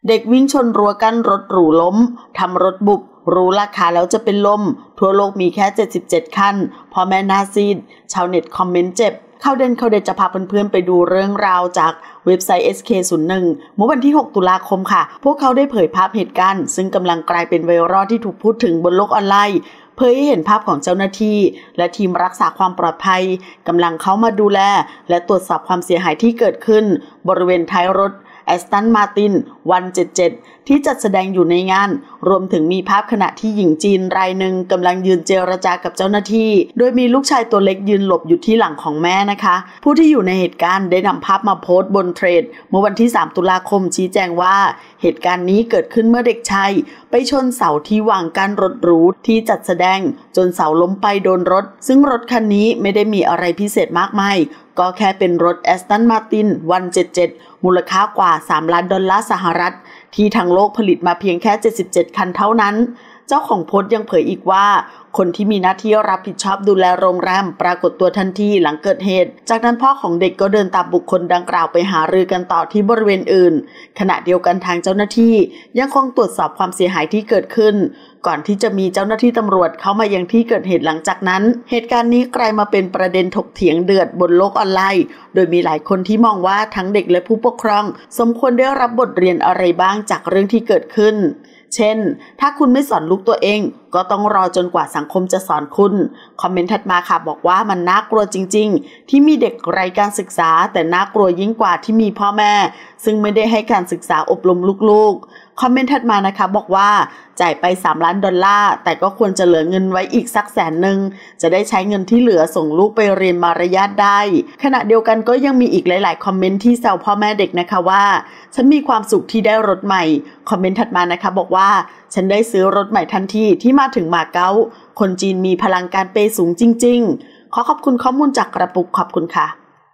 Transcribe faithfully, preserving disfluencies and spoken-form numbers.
เด็กวิ่งชนรั้วกั้นรถหรูล้มทำรถบุบรู้ราคาแล้วจะเป็นลมทั่วโลกมีแค่เจ็ดสิบเจ็ดคันพ่อแม่นาซีดชาวเน็ตคอมเมนต์เจ็บเข้าเด่นเข้าเด่นจะพาเพื่อนๆไปดูเรื่องราวจากเว็บไซต์ เอส เค ศูนย์ หนึ่ง เมื่อวันที่หกตุลาคมค่ะพวกเขาได้เผยภาพเหตุการณ์ซึ่งกำลังกลายเป็นไวรัลที่ถูกพูดถึงบนโลกออนไลน์เผยให้เห็นภาพของเจ้าหน้าที่และทีมรักษาความปลอดภัยกำลังเข้ามาดูแลและตรวจสอบความเสียหายที่เกิดขึ้นบริเวณท้ายรถแอสตันมาตินวันเจ็ดสิบเจ็ดที่จัดแสดงอยู่ในงานรวมถึงมีภาพขณะที่หญิงจีนรายหนึ่งกำลังยืนเจรจากับเจ้าหน้าที่โดยมีลูกชายตัวเล็กยืนหลบอยู่ที่หลังของแม่นะคะผู้ที่อยู่ในเหตุการณ์ได้นำภาพมาโพสต์บนเทรดเมื่อวันที่สามตุลาคมชี้แจงว่าเหตุการณ์นี้เกิดขึ้นเมื่อเด็กชายไปชนเสาที่วางกั้นรถหรูที่จัดแสดงจนเสาล้มไปโดนรถซึ่งรถคันนี้ไม่ได้มีอะไรพิเศษมากมายก็แค่เป็นรถแอสตันมาตินวันเจ็ดสิบเจ็ดมูลค่ากว่าสามล้านดอลลาร์สหรัฐที่ทางโลกผลิตมาเพียงแค่เจ็ดสิบเจ็ดคันเท่านั้นเจ้าของโพสต์ยังเผยอีกว่าคนที่มีหน้าที่รับผิดชอบดูแลโรงแรมปรากฏตัวทันทีหลังเกิดเหตุจากนั้นพ่อของเด็กก็เดินตามบุคคลดังกล่าวไปหารือกันต่อที่บริเวณอื่นขณะเดียวกันทางเจ้าหน้าที่ยังคงตรวจสอบความเสียหายที่เกิดขึ้นก่อนที่จะมีเจ้าหน้าที่ตำรวจเข้ามายังที่เกิดเหตุหลังจากนั้นเหตุการณ์นี้กลายมาเป็นประเด็นถกเถียงเดือดบนโลกออนไลน์โดยมีหลายคนที่มองว่าทั้งเด็กและผู้ปกครองสมควรได้รับบทเรียนอะไรบ้างจากเรื่องที่เกิดขึ้นเช่นถ้าคุณไม่สอนลูกตัวเองก็ต้องรอจนกว่าสังคมจะสอนคุณคอมเมนต์ถัดมาค่ะบอกว่ามันน่ากลัวจริงๆที่มีเด็กไร้การศึกษาแต่น่ากลัวยิ่งกว่าที่มีพ่อแม่ซึ่งไม่ได้ให้การศึกษาอบรมลูกๆคอมเมนต์ถัดมานะคะบอกว่าจ่ายไปสามล้านดอลลาร์แต่ก็ควรจะเหลือเงินไว้อีกสักแสนหนึ่งจะได้ใช้เงินที่เหลือส่งลูกไปเรียนมารยาทได้ขณะเดียวกันก็ยังมีอีกหลายๆคอมเมนต์ที่แซวพ่อแม่เด็กนะคะว่าฉันมีความสุขที่ได้รถใหม่คอมเมนต์ถัดมานะคะบอกว่าฉันได้ซื้อรถใหม่ทันทีที่มาถึงมาเก๊าคนจีนมีพลังการเปย์สูงจริงๆขอขอบคุณข้อมูลจากกระปุกขอบคุณค่ะ